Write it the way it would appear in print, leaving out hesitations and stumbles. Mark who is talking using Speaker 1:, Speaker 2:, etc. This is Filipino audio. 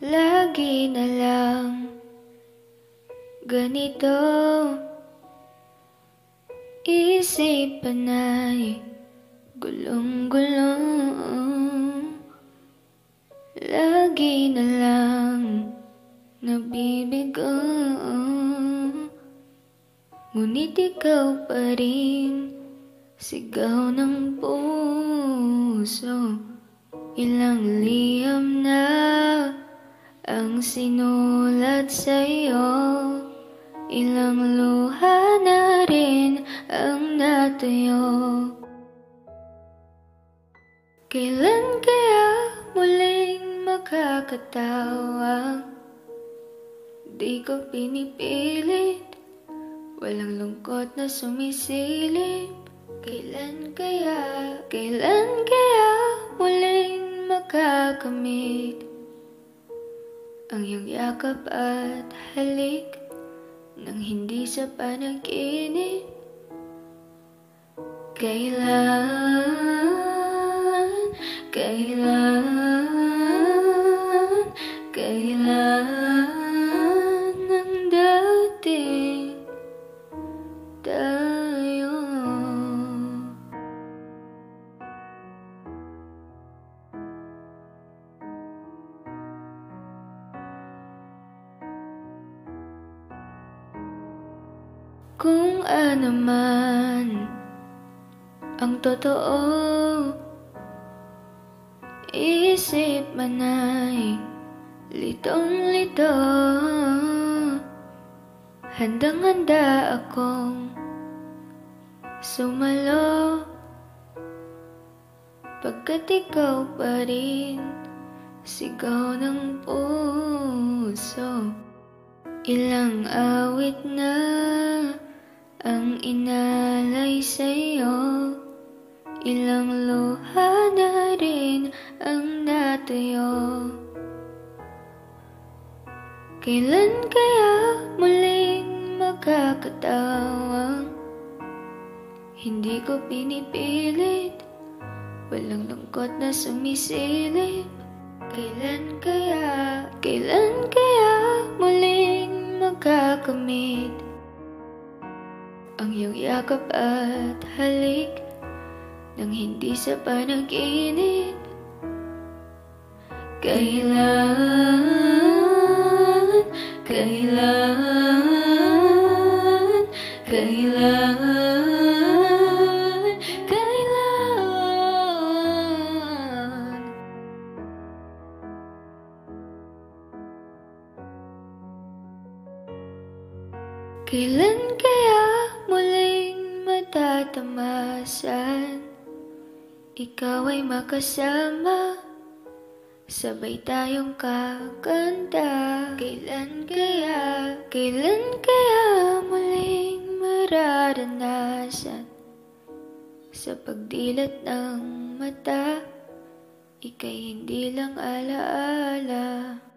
Speaker 1: Lagi na lang ganito, isipan ay gulong-gulong. Lagi na lang nabibigo, ngunit ikaw pa rin, sigaw ng puso. Ilang liham na ang sinulat sa'yo, ilang luha na rin ang natuyo. Kailan kaya muling makakatawa? Di ko pinipilit, walang lungkot na sumisilip. Kailan kaya muling makakamit ang iyong yakap at halik nang hindi sa panaginip? Kailan ang dating tayo? Kung ano man ang totoo, isip man ay litong-lito. Handang-handa akong sumalo, pagkat ikaw pa rin, sigaw ng puso. Ilang awit na ang inalay sa'yo, ilang luha na rin ang natuyo. Kailan kaya muling makakatawang hindi ko pinipilit, walang lungkot na sumisilip? Kailan kaya muling makakamit ang iyong yakap at halik nang hindi sa panaginip? Kailan kaya muling matatamasan, ikaw ay makasama, sabay tayong kakanta? Kailan kaya muling mararanasan, sa pagdilat ng mata, ika'y hindi lang alaala.